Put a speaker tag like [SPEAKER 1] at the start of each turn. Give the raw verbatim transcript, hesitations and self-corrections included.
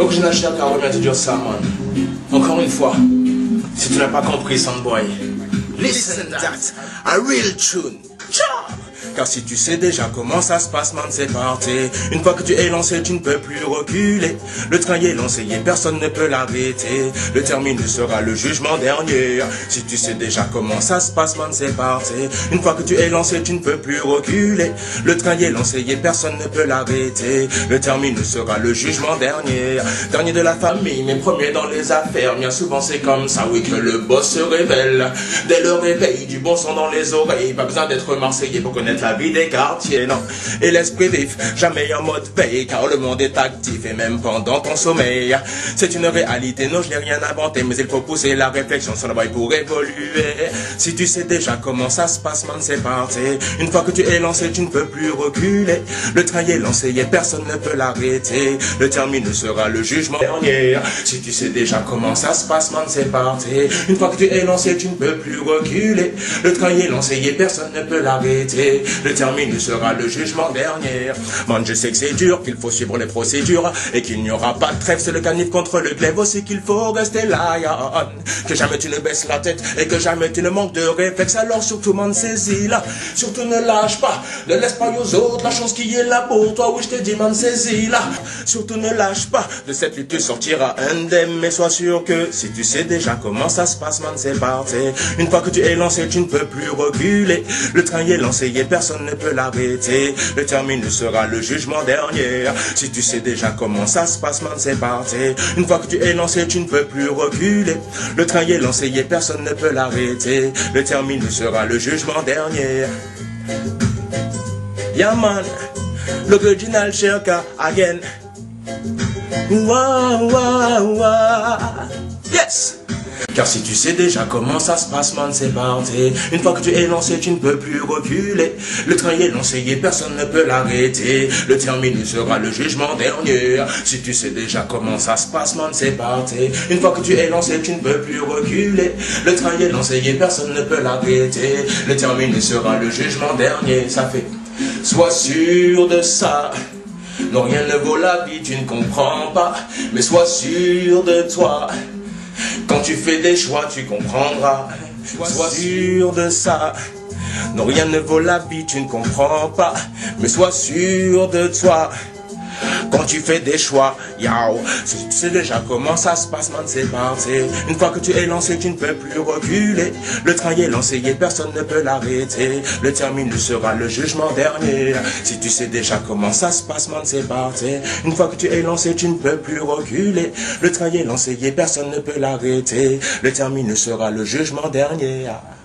[SPEAKER 1] Original cher car vient de dire ça, man. Encore une fois, si tu n'as pas compris, Soundboy, listen that, a real tune. Ciao! Car si tu sais déjà comment ça se passe, man, c'est parti. Une fois que tu es lancé, tu ne peux plus reculer. Le train est lancé et personne ne peut l'arrêter. Le terminus sera le jugement dernier. Si tu sais déjà comment ça se passe, man, c'est parti. Une fois que tu es lancé, tu ne peux plus reculer. Le train est lancé et personne ne peut l'arrêter. Le terminus sera le jugement dernier. Dernier de la famille, mais premier dans les affaires. Bien souvent c'est comme ça, oui, que le boss se révèle. Dès le réveil, du bon son dans les oreilles. Pas besoin d'être marseillais pour connaître la vie des quartiers, non. Et l'esprit vif, jamais en mode veille, car le monde est actif et même pendant ton sommeil. C'est une réalité, non, je n'ai rien inventé, mais il faut pousser la réflexion sur le bail pour évoluer. Si tu sais déjà comment ça se passe, man, c'est parti. Une fois que tu es lancé, tu ne peux plus reculer. Le train est lancé et personne ne peut l'arrêter. Le terminus sera le jugement dernier. Si tu sais déjà comment ça se passe, man, c'est parti. Une fois que tu es lancé, tu ne peux plus reculer. Le train est lancé et personne ne peut l'arrêter. Le terminus sera le jugement dernier. Man, je sais que c'est dur, qu'il faut suivre les procédures et qu'il n'y aura pas de trêve, c'est le canif contre le glaive aussi qu'il faut rester lion. Que jamais tu ne baisses la tête et que jamais tu ne manques de réflexe, alors surtout, man, saisis-la. Surtout ne lâche pas, ne laisse pas aux autres la chance qui est là pour toi, oui je te dis, man, saisis-la. Surtout ne lâche pas, de cette lutte tu sortiras indemne, mais sois sûr que si tu sais déjà comment ça se passe, man, c'est parti. Une fois que tu es lancé, tu ne peux plus reculer. Le train est lancé et personne ne peut l'arrêter. Le terminus sera le jugement dernier. Si tu sais déjà comment ça se passe, man, c'est parti. Une fois que tu es lancé, tu ne peux plus reculer. Le train est lancé et personne ne peut l'arrêter. Le terminus sera le jugement dernier. Yeah, man, l'original Sherka again. Wow, wow, wow. Yes! Car si tu sais déjà comment ça se passe, man, c'est parti. Une fois que tu es lancé, tu ne peux plus reculer. Le train est lancé et personne ne peut l'arrêter. Le terminus sera le jugement dernier. Si tu sais déjà comment ça se passe, man, c'est parti. Une fois que tu es lancé, tu ne peux plus reculer. Le train est lancé et personne ne peut l'arrêter. Le terminus sera le jugement dernier. Ça fait, sois sûr de ça. Non, rien ne vaut la vie, tu ne comprends pas. Mais sois sûr de toi. Quand tu fais des choix, tu comprendras. Sois sûr de ça. Non, rien ne vaut la vie, tu ne comprends pas. Mais sois sûr de toi. Quand tu fais des choix, yao, si tu sais déjà comment ça se passe, man, c'est parti. Une fois que tu es lancé, tu ne peux plus reculer. Le train est lancé et personne ne peut l'arrêter. Le terminus sera le jugement dernier. Si tu sais déjà comment ça se passe, man, c'est parti. Une fois que tu es lancé, tu ne peux plus reculer. Le train est lancé et personne ne peut l'arrêter. Le terminus sera le jugement dernier.